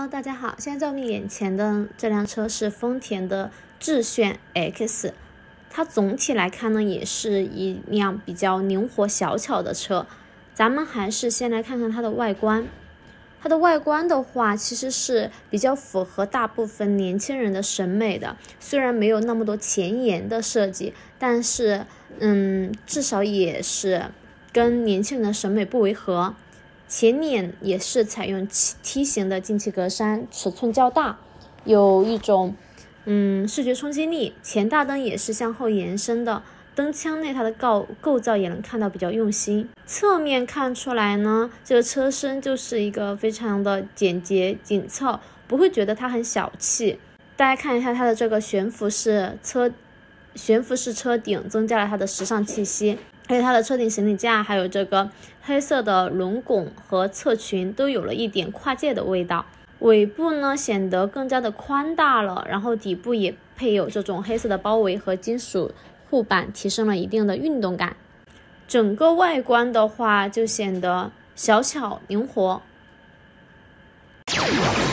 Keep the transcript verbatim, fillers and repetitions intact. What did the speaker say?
Hello， 大家好，现在在我们眼前的这辆车是丰田的致炫 X， 它总体来看呢，也是一辆比较灵活小巧的车。咱们还是先来看看它的外观。它的外观的话，其实是比较符合大部分年轻人的审美的，虽然没有那么多前沿的设计，但是嗯，至少也是跟年轻人的审美不违和。前脸也是采用梯形的进气格栅，尺寸较大，有一种嗯视觉冲击力。前大灯也是向后延伸的，灯腔内它的构构造也能看到比较用心。侧面看出来呢，这个车身就是一个非常的简洁紧凑，不会觉得它很小气。大家看一下它的这个悬浮式车悬浮式车顶，增加了它的时尚气息。而且它的车顶行李架还有这个黑色的轮拱和侧裙都有了一点跨界的味道。尾部呢显得更加的宽大了，然后底部也配有这种黑色的包围和金属护板，提升了一定的运动感。整个外观的话就显得小巧灵活。